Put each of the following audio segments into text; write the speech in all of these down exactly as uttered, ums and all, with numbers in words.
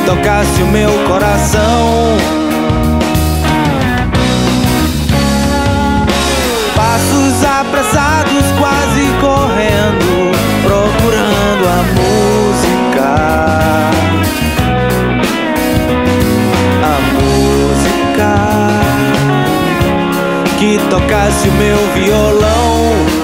tocasse o meu coração. Passos apressados, quase correndo, procurando a música. A música que tocasse o meu violão.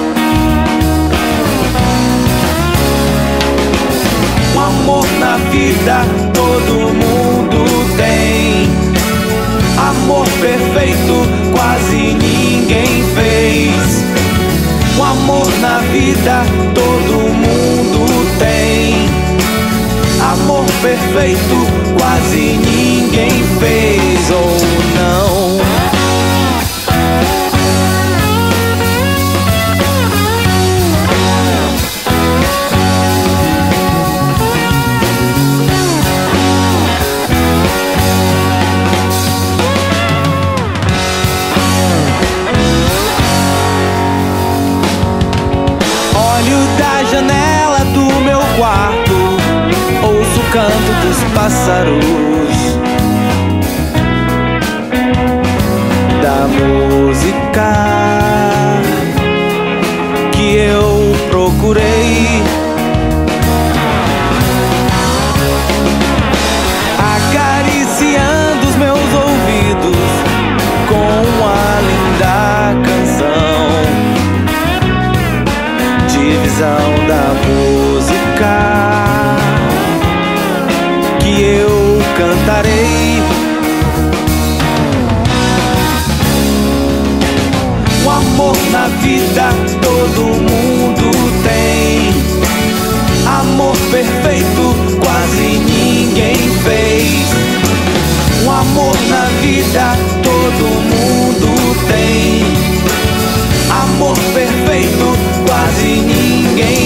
O amor na vida todo mundo tem. Amor perfeito quase ninguém fez. O amor na vida todo mundo tem. Amor perfeito quase ninguém fez, ou não. Janela do meu quarto, ouço o canto dos pássaros, da música que eu procurei. Acariciando os meus ouvidos com a linda canção. Divisão da música que eu cantarei. O amor na vida todo mundo tem. Amor perfeito quase ninguém fez. O amor na vida todo mundo tem. Amor perfeito quase ninguém